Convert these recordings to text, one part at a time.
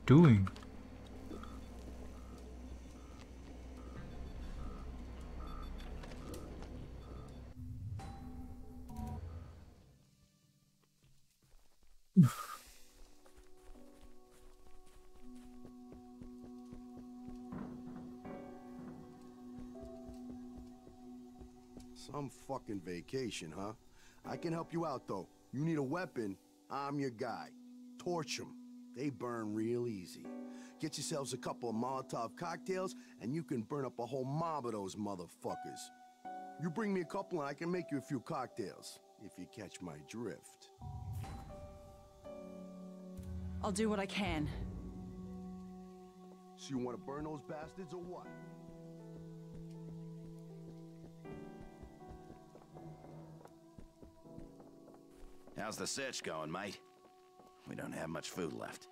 doing? Some fucking vacation, huh? I can help you out, though. You need a weapon, I'm your guy. Torch them. They burn real easy. Get yourselves a couple of Molotov cocktails, and you can burn up a whole mob of those motherfuckers. You bring me a couple, and I can make you a few cocktails, if you catch my drift. I'll do what I can. So you want to burn those bastards, or what? How's the search going, mate? We don't have much food left.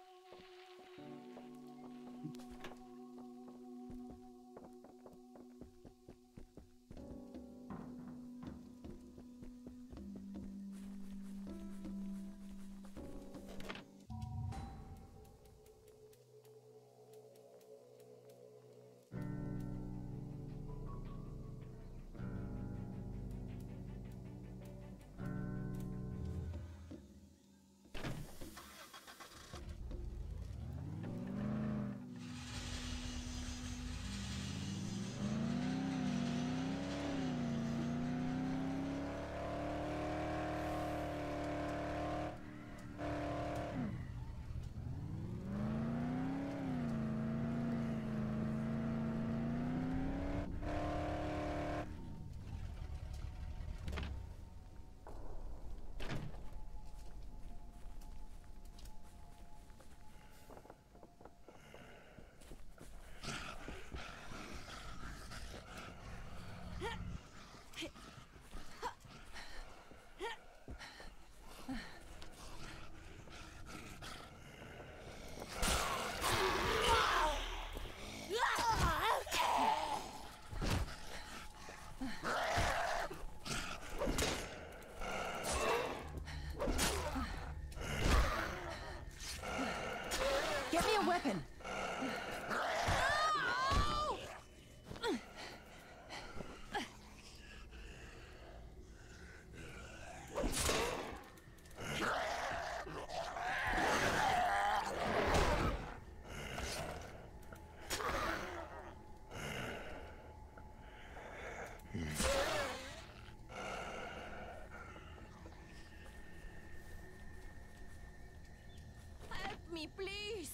Get me a weapon! Help me, please!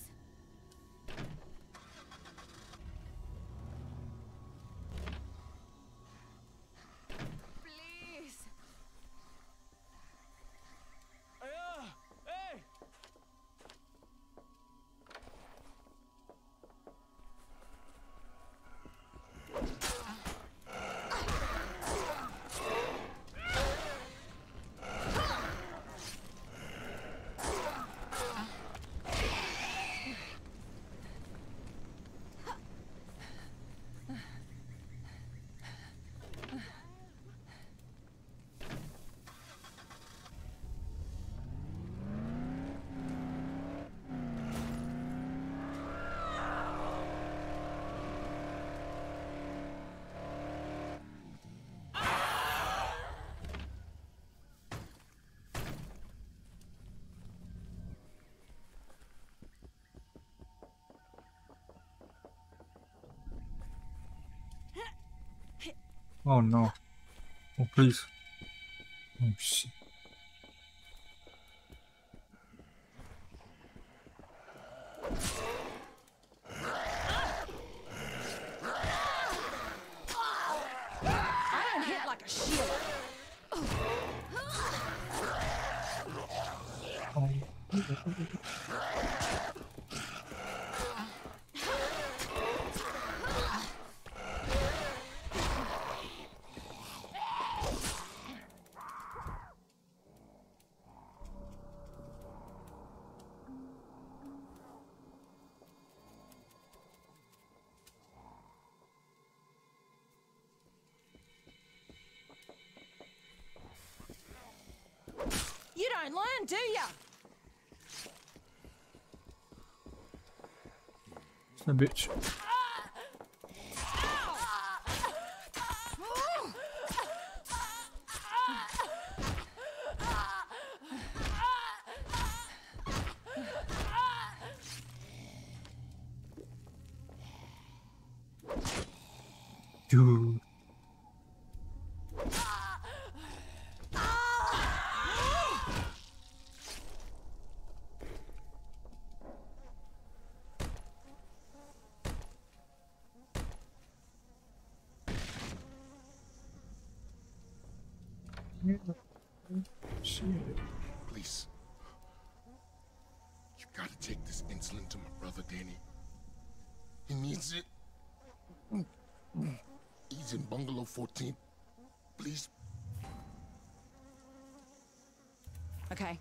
Please! Hey! Oh no. Oh please. Oh shit. I don't hit like a shield. You don't learn, do ya? a bitch. Dude. Shit. Please. You gotta take this insulin to my brother Danny. He needs it. He's in bungalow 14. Please. Okay.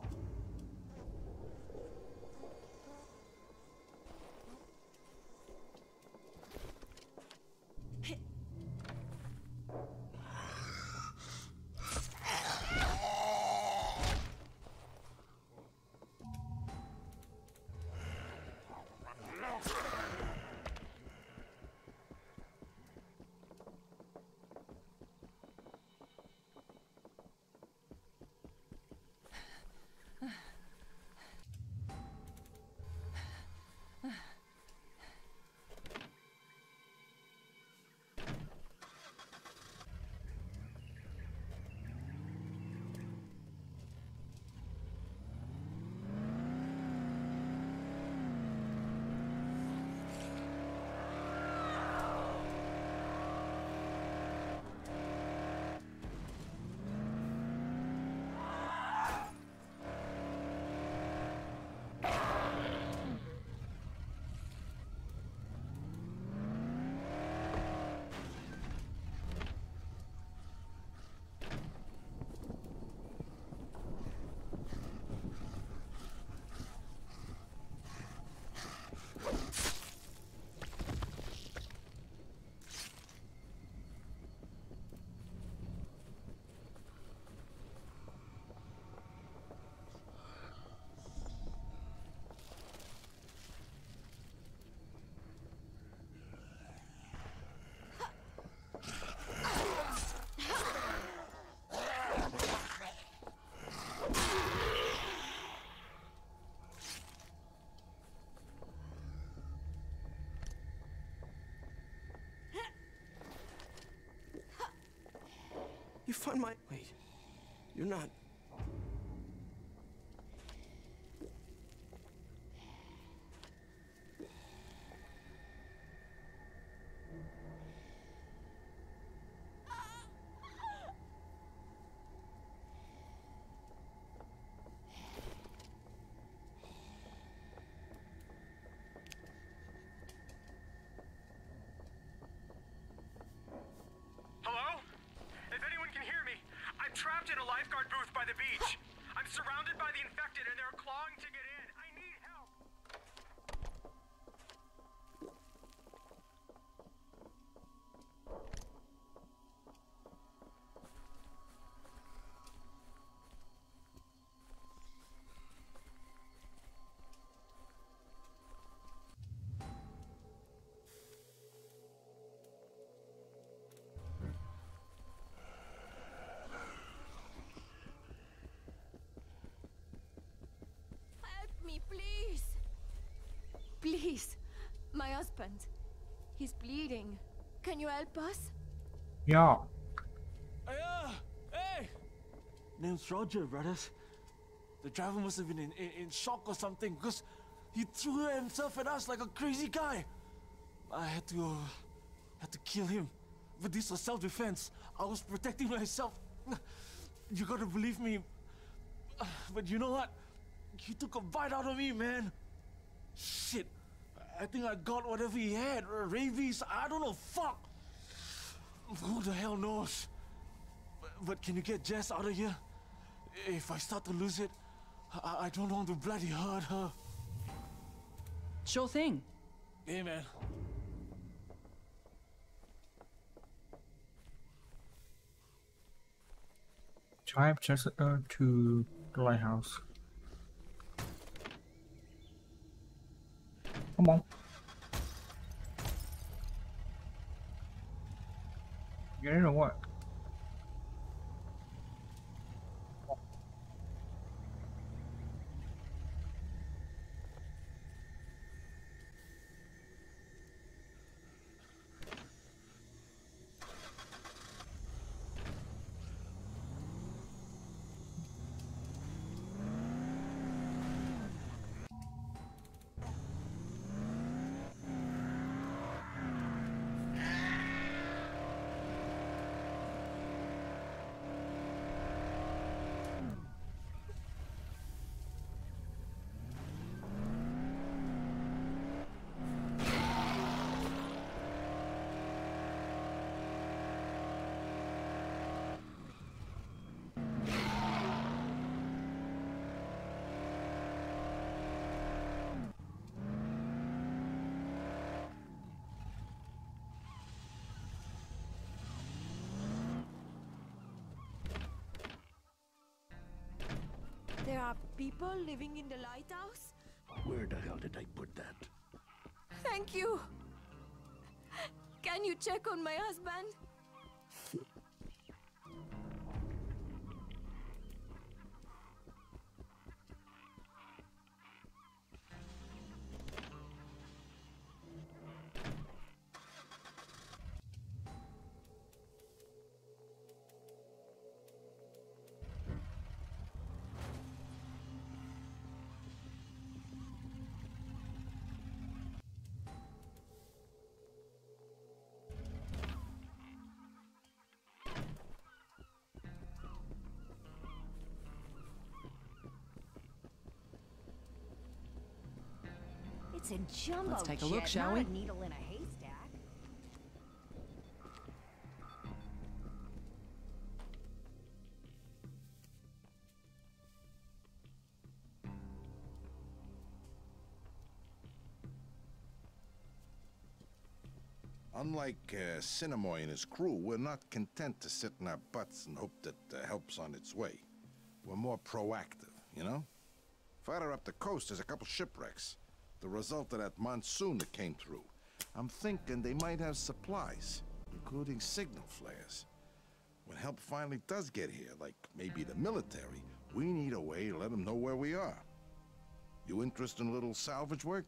You find my... Wait. You're not... Hello? If anyone can hear me, I'm trapped in a lifeguard booth by the beach. I'm surrounded by the infected and they're clawing to get in. I need help. Help me, please. Please. My husband. He's bleeding. Can you help us? Yeah. Hey! Name's Roger, brothers. The driver must have been in shock or something because he threw himself at us like a crazy guy. I had to kill him. But this was self-defense. I was protecting myself. You gotta believe me. But you know what? He took a bite out of me, man. Shit. I think I got whatever he had. Rabies. I don't know. Fuck. Who the hell knows? But can you get Jess out of here? If I start to lose it, I don't want to bloody hurt her. Sure thing. Hey, man. Drive Jessica to the lighthouse. Come on. Get in or what? There are people living in the lighthouse? Where the hell did I put that? Thank you. Can you check on my husband? It's a jumbo Let's take a jet, look, shall not we? a needle in a haystack. Unlike Cinemoy and his crew, we're not content to sit in our butts and hope that help's on its way. We're more proactive, you know? Farther up the coast, there's a couple shipwrecks. The result of that monsoon that came through. I'm thinking they might have supplies, including signal flares. When help finally does get here, like maybe the military, we need a way to let them know where we are. You interested in a little salvage work?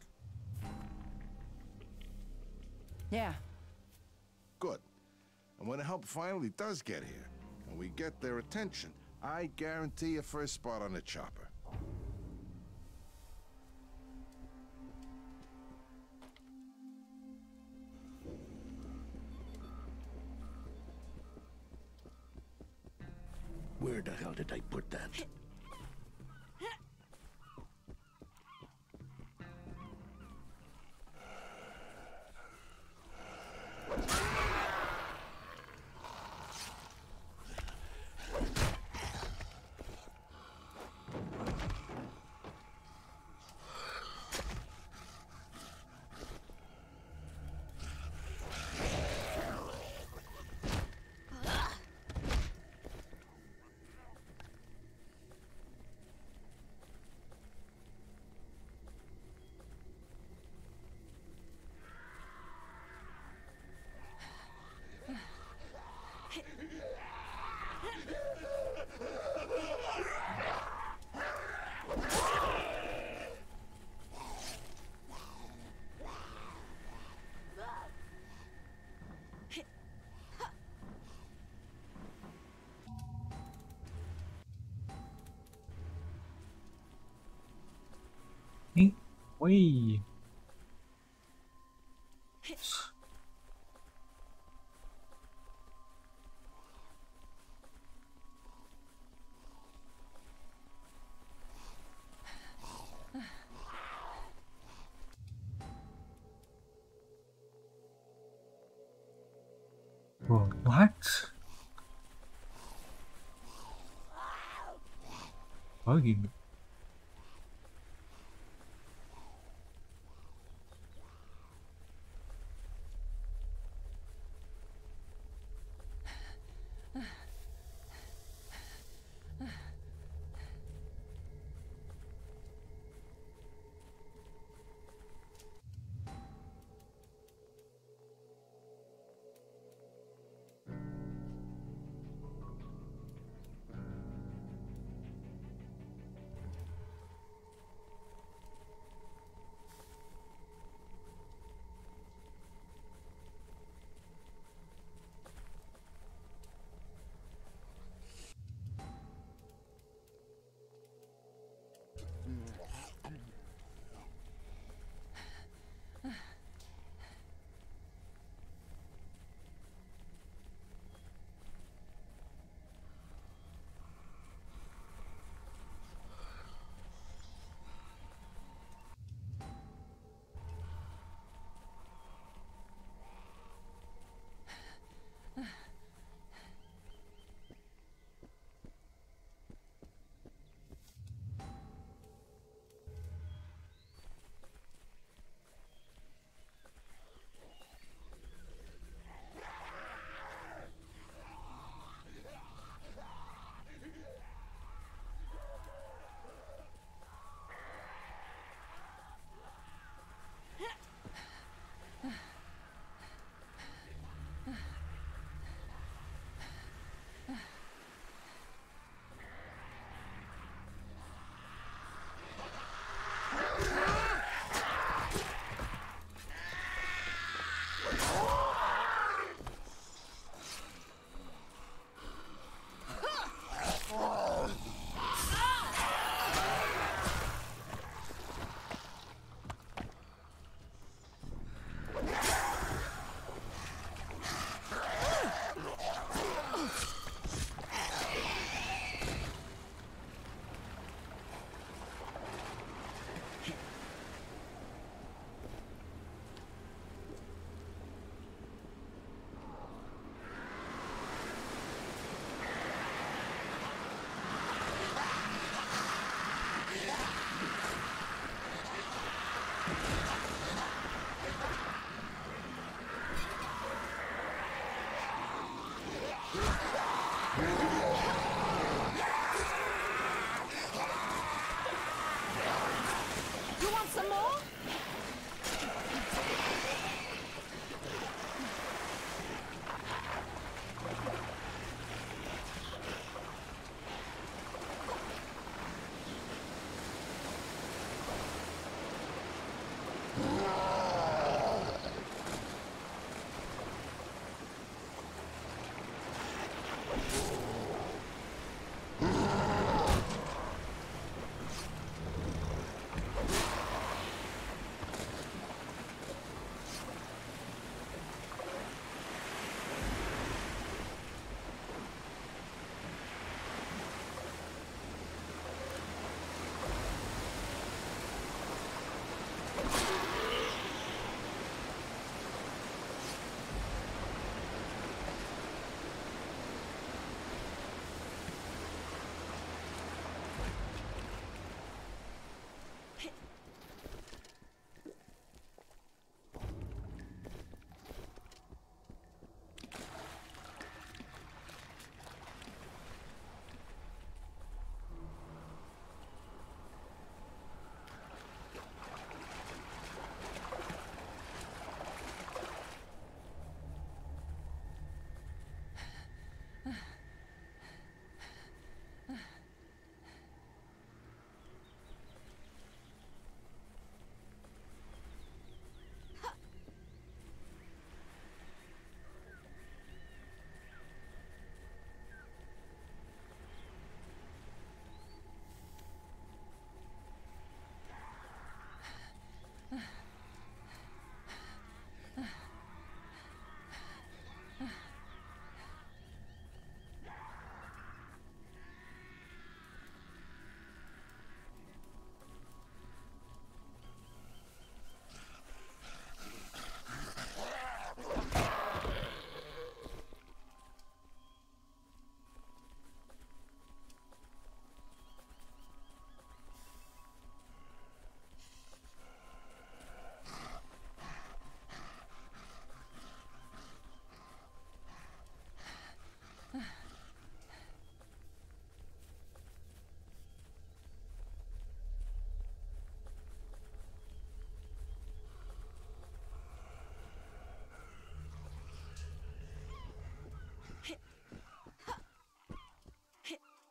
Yeah. Good. And when the help finally does get here, and we get their attention, I guarantee a first spot on the chopper. Where the hell did I put that? Wee. Whoa, what? Bugging.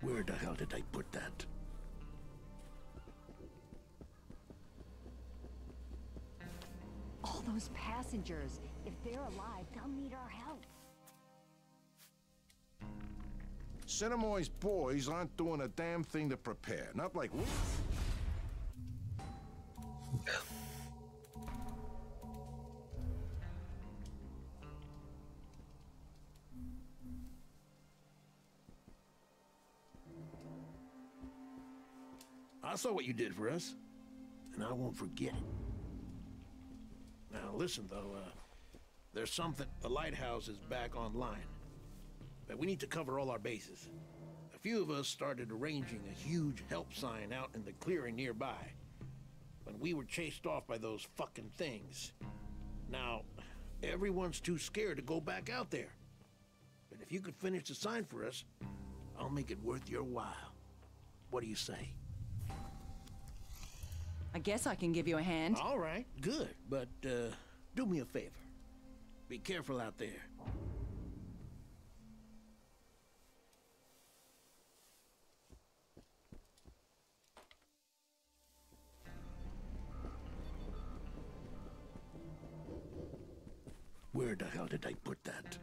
Where the hell did I put that? All those passengers, if they're alive, they'll need our help. Sinnemoy's boys aren't doing a damn thing to prepare. Not like we. I saw what you did for us, and I won't forget it. Now listen, though, there's something. The lighthouse is back online, but we need to cover all our bases. A few of us started arranging a huge help sign out in the clearing nearby when we were chased off by those fucking things. Now, everyone's too scared to go back out there. But if you could finish the sign for us, I'll make it worth your while. What do you say? I guess I can give you a hand. All right, good. But, do me a favor. Be careful out there. Where the hell did I put that?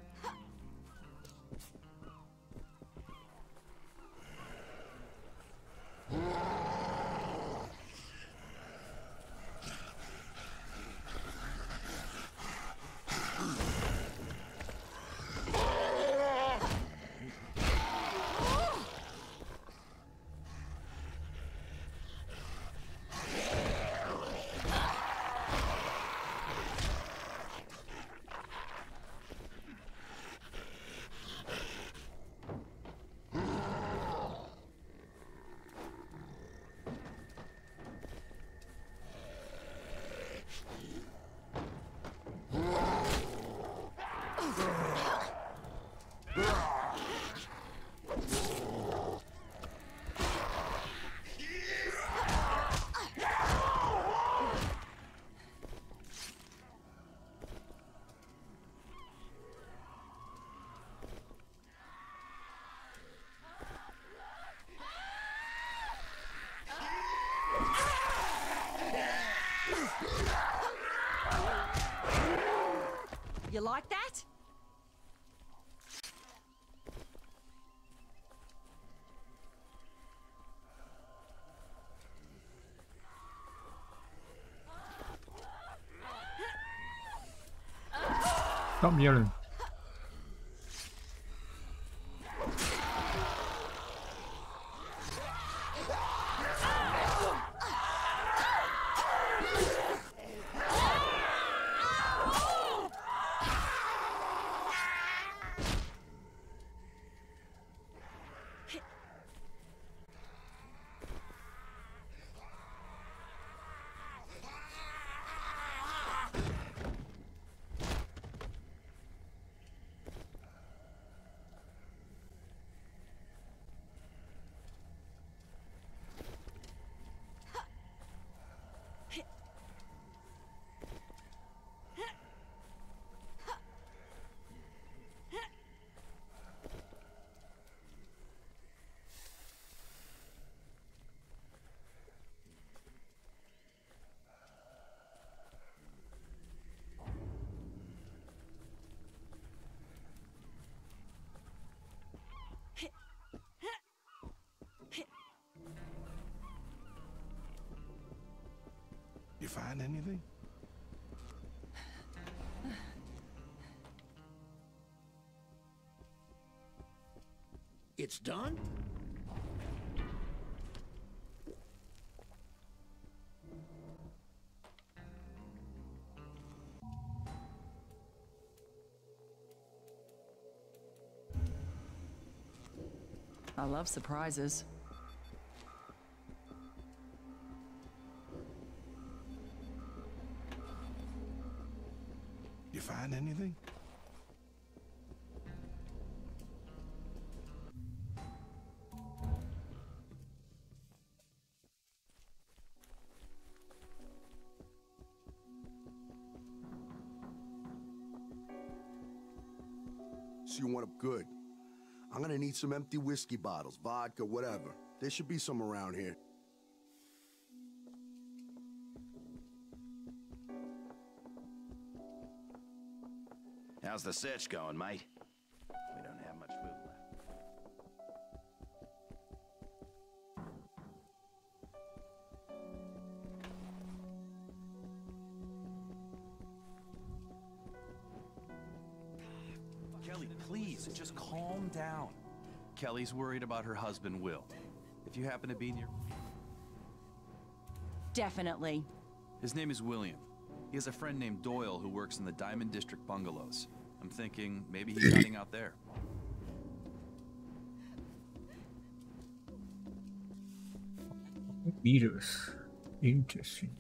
You like that? Stop yelling. You find anything? It's done? I love surprises. You find anything? So you want up good. I'm gonna need some empty whiskey bottles, vodka, whatever. There should be some around here. How's the search going, mate? We don't have much food left. Kelly, please, just calm down. Kelly's worried about her husband, Will. If you happen to be near... Definitely. His name is William. He has a friend named Doyle who works in the Diamond District bungalows. I'm thinking maybe he's hiding out there. Meters. Interesting.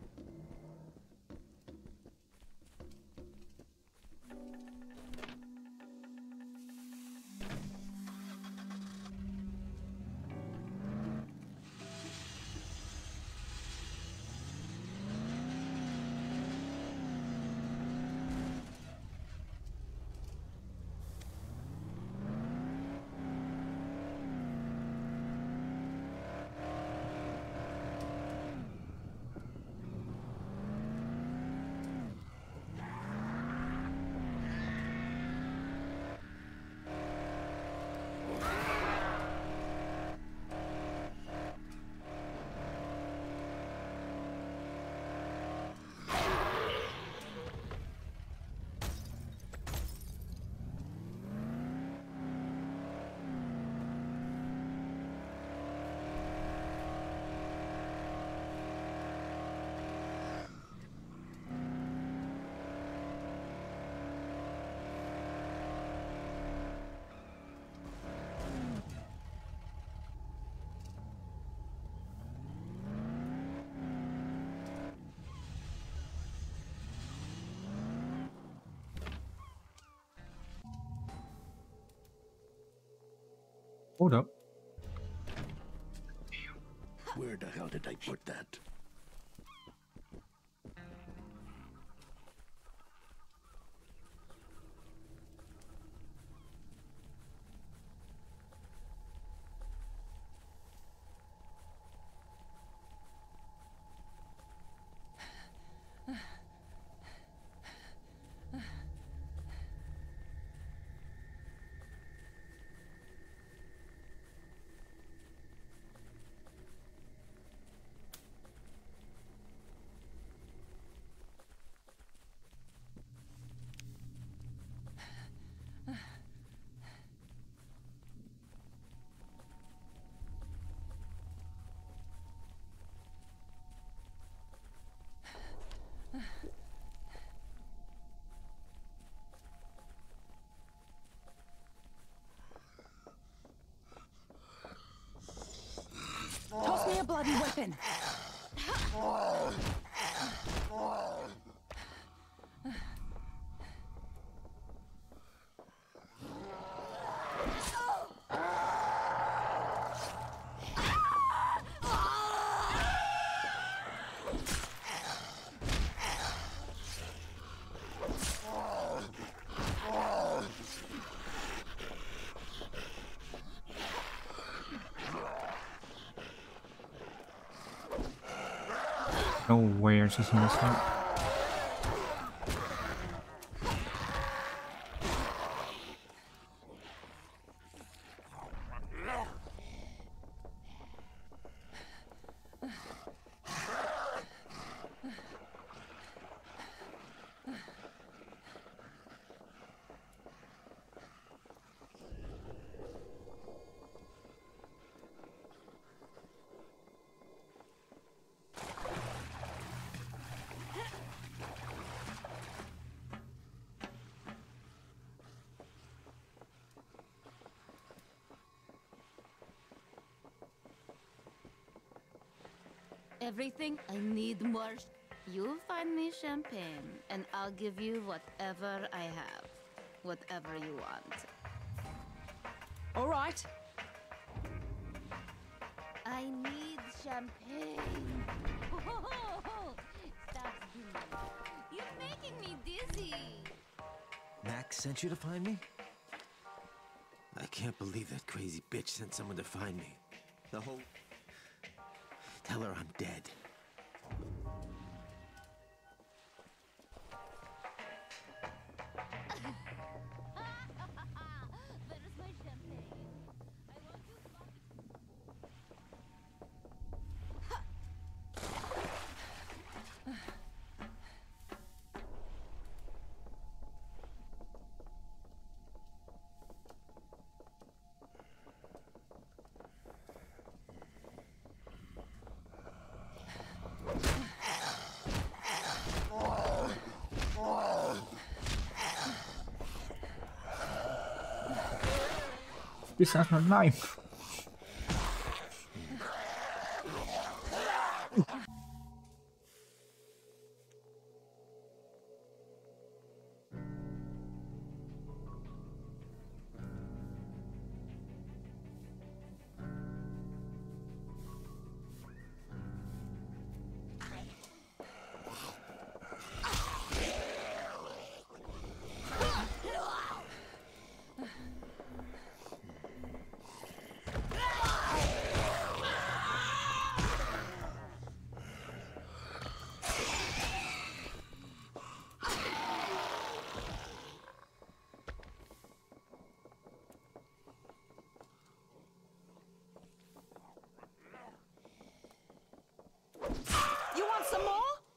Hold up. Where the hell did I put that? Toss me a bloody weapon. No way she's in this one. Everything I need more. You find me champagne, and I'll give you whatever I have. Whatever you want. All right. I need champagne. Stop doing it. You're making me dizzy. Max sent you to find me? I can't believe that crazy bitch sent someone to find me. The whole... Tell her I'm dead. This has no knife. You want some more?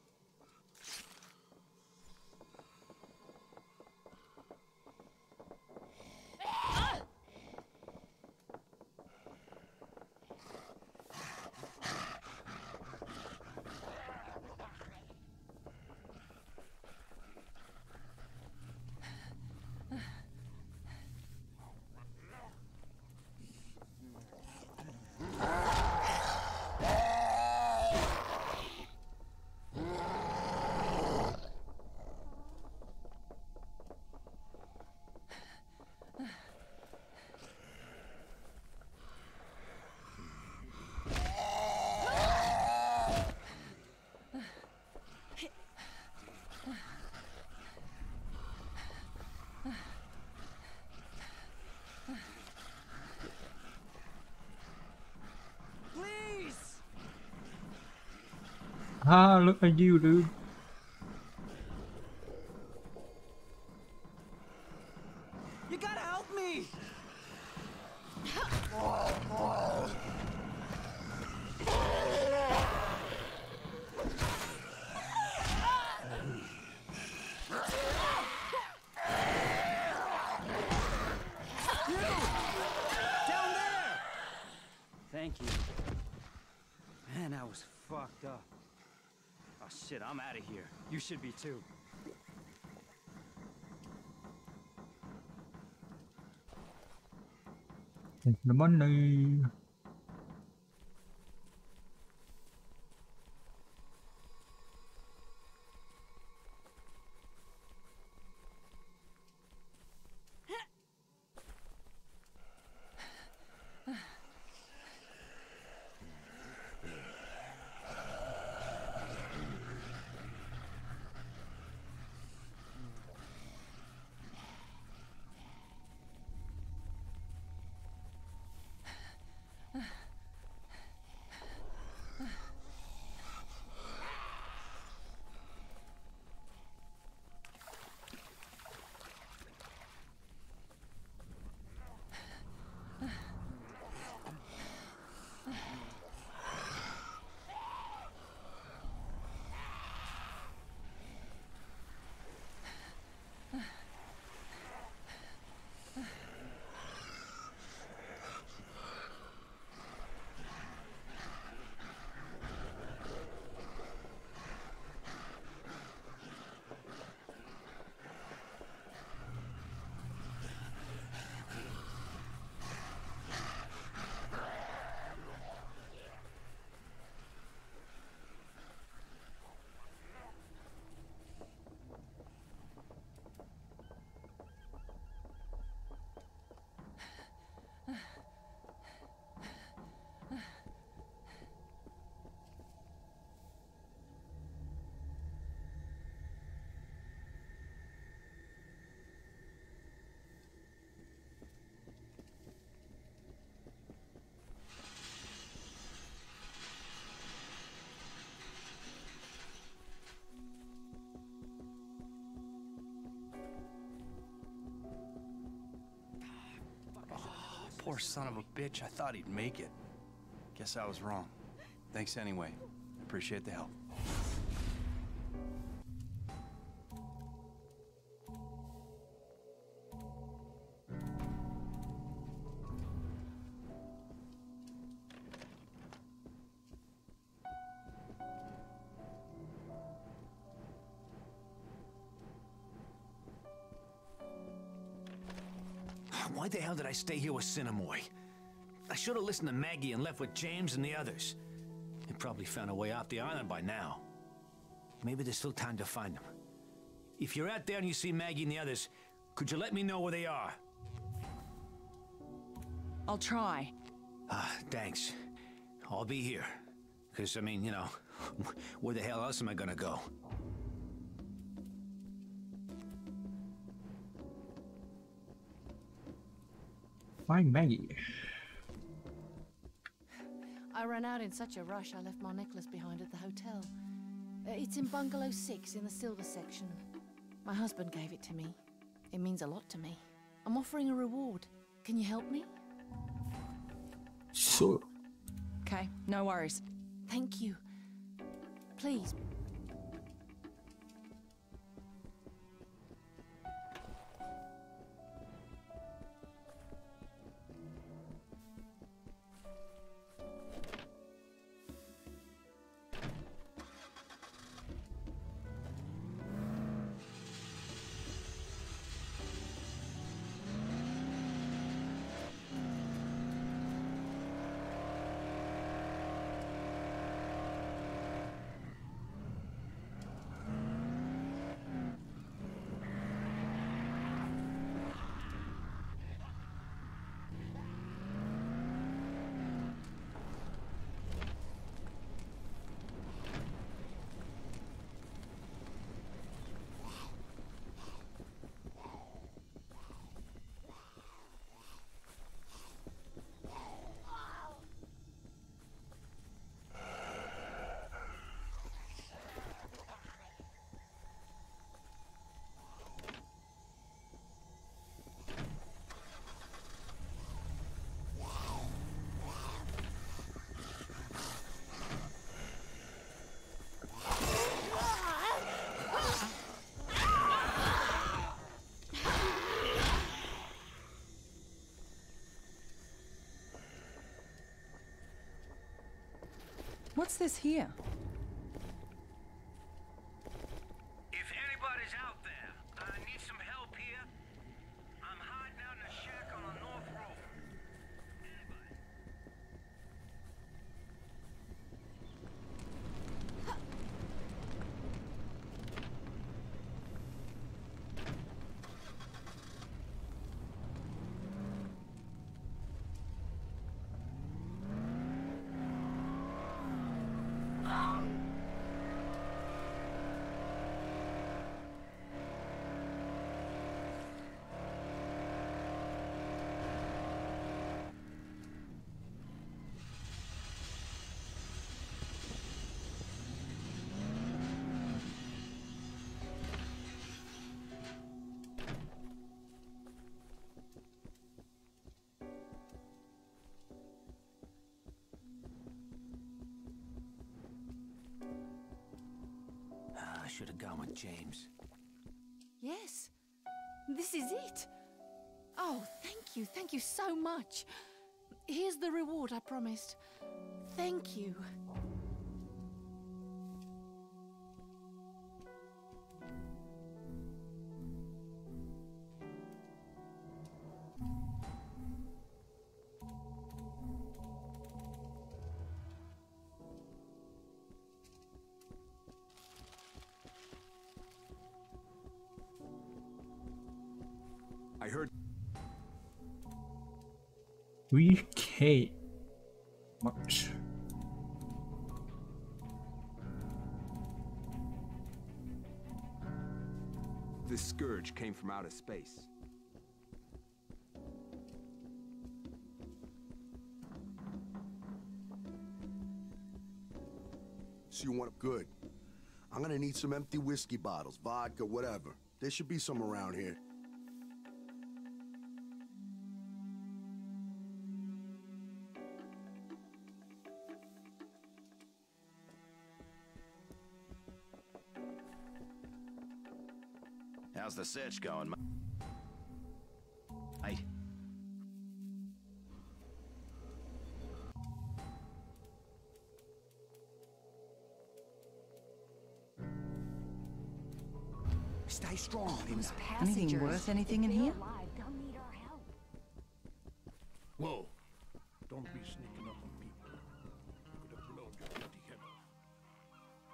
Ah, look at you, dude. You gotta help me! Thank you. Man, that was fucked up. Oh shit, I'm out of here. You should be too. Take the money. Poor son of a bitch, I thought he'd make it. Guess I was wrong. Thanks anyway. Appreciate the help. Why the hell did I stay here with Sinamoi? I should have listened to Maggie and left with James and the others. They probably found a way off the island by now. Maybe there's still time to find them. If you're out there and you see Maggie and the others, could you let me know where they are? I'll try. Thanks. I'll be here. 'Cause, I mean, you know, where the hell else am I gonna go? Find Maggie. I ran out in such a rush I left my necklace behind at the hotel. It's in Bungalow 6 in the silver section. My husband gave it to me. It means a lot to me. I'm offering a reward. Can you help me? Sure. Okay, no worries. Thank you. Please. What's this here? If anybody's out there, I need some help here. I'm hiding out in a shack on the North Road. I should have gone with James. Yes. This is it. Oh, thank you so much. Here's the reward I promised. Thank you. I heard. 3K. Much. This scourge came from outer space. So you want good. I'm gonna need some empty whiskey bottles, vodka, whatever. There should be some around here. How's the search going, mate? Stay strong. Those Anything passengers, worth anything in if they're here? alive, they'll need our help. Whoa. Don't be sneaking up on people. You could have blown your bloody head off.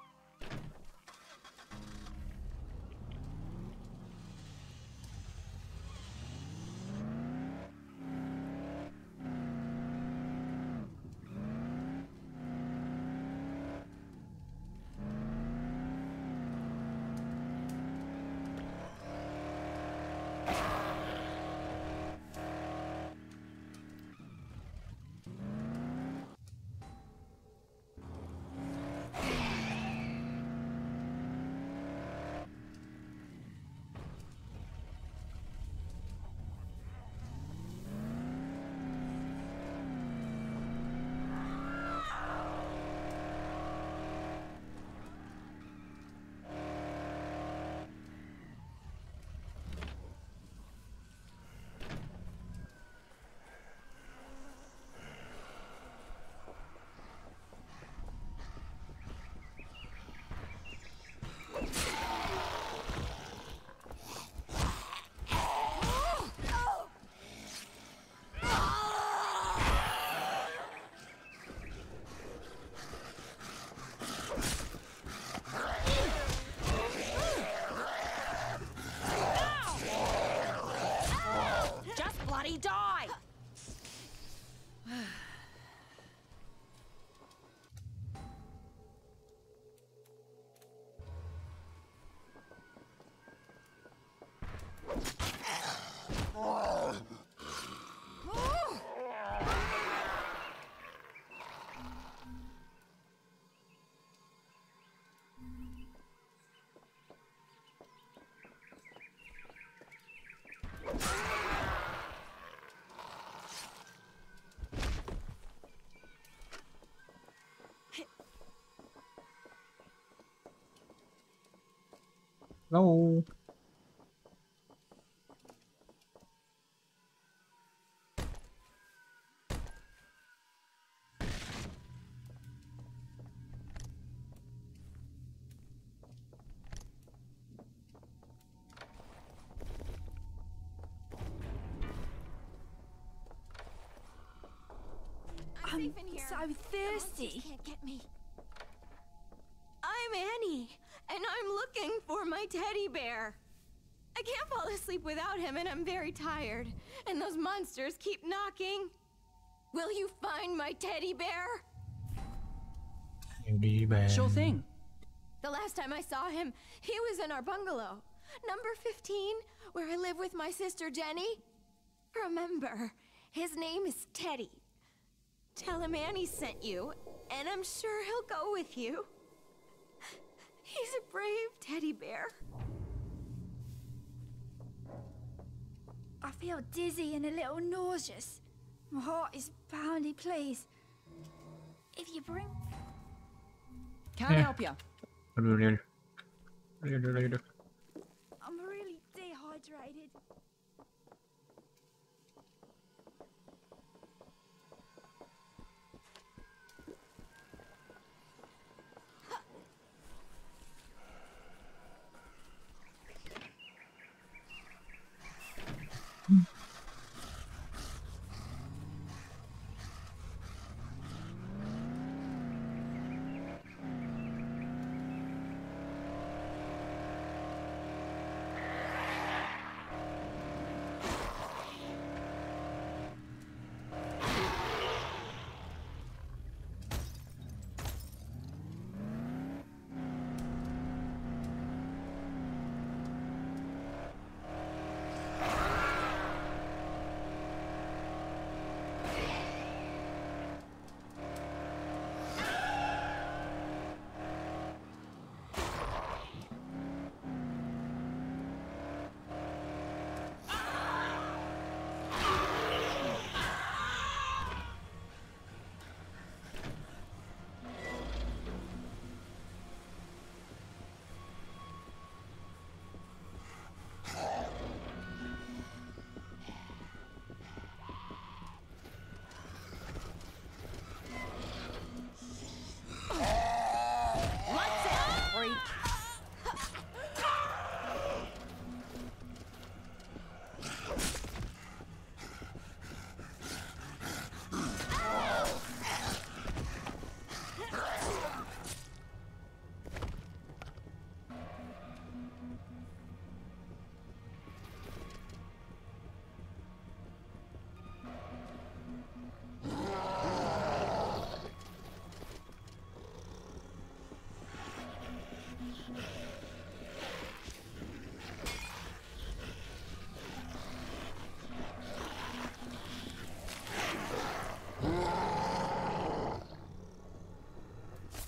Just bloody die! Hello. I'm so thirsty. Can't get me. I'm Annie, and I'm looking for my teddy bear. I can't fall asleep without him, and I'm very tired. And those monsters keep knocking. Will you find my teddy bear? Sure thing. The last time I saw him, he was in our bungalow. Number 15, where I live with my sister Jenny. Remember, his name is Teddy. Tell him Annie sent you, and I'm sure he'll go with you. He's a brave teddy bear. I feel dizzy and a little nauseous. My heart is pounding, please. If you bring... Can't help you. I'm really dehydrated.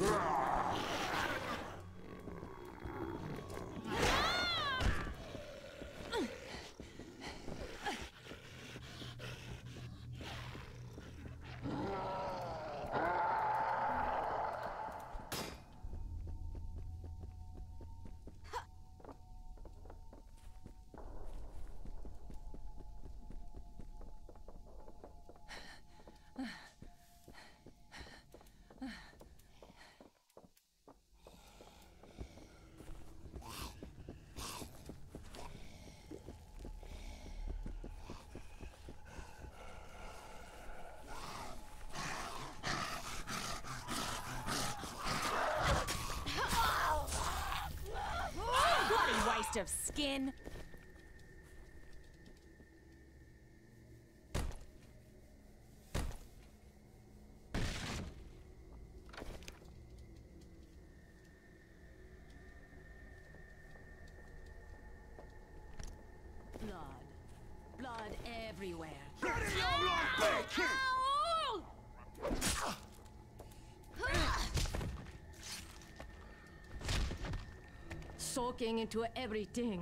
Of skin. Blood everywhere. Soaking into everything.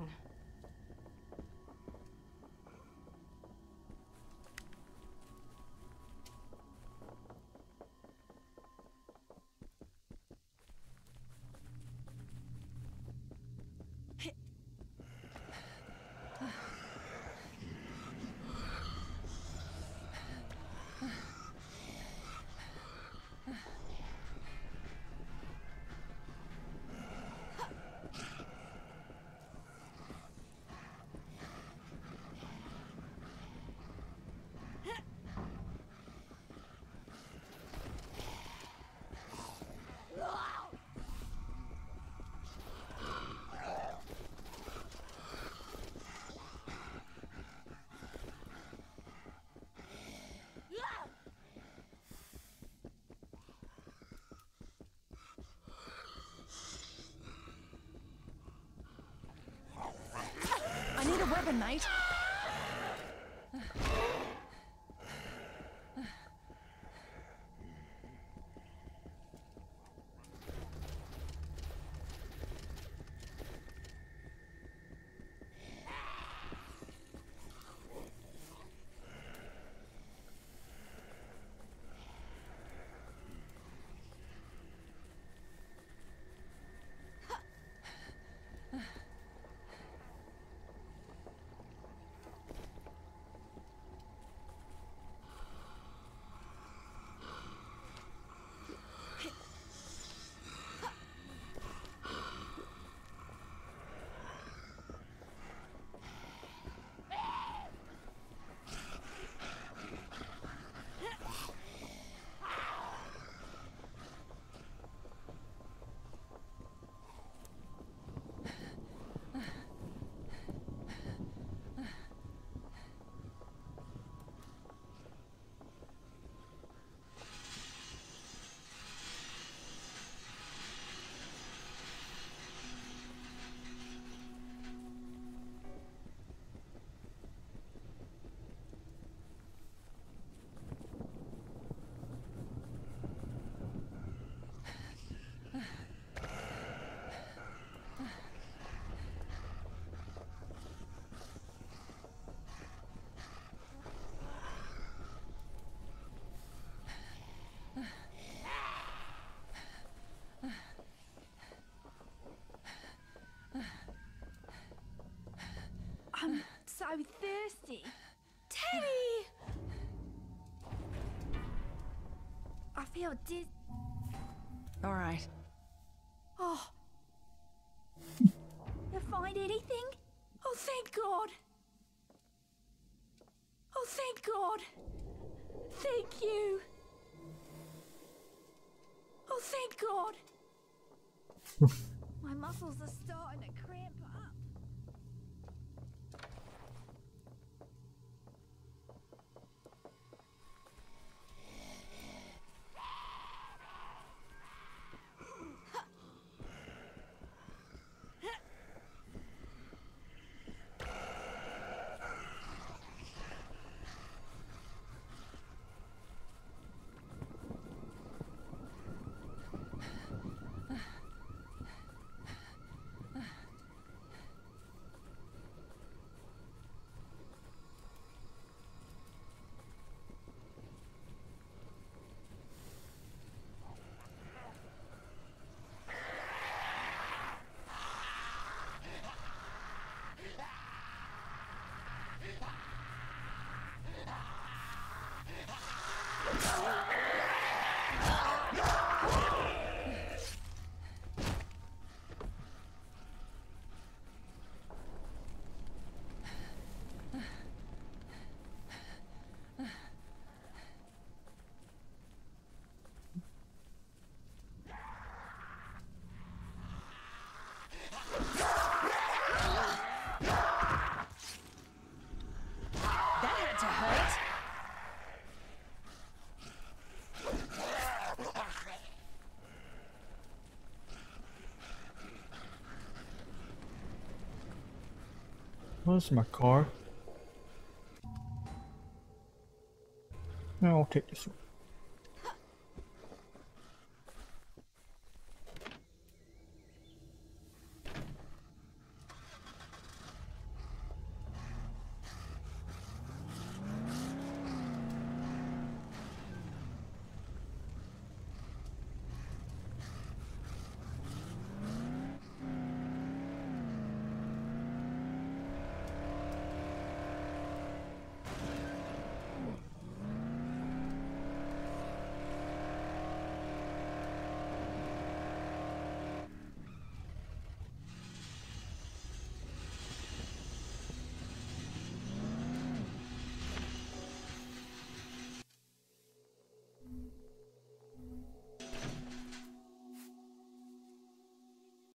I need a weapon, mate. I'm so thirsty. Teddy! I feel dizzy. All right. Oh. You find anything? Oh, thank God. Oh, thank God. Thank you. Oh, thank God. My muscles are starting to cramp up. Where's my car? No, I'll take this one.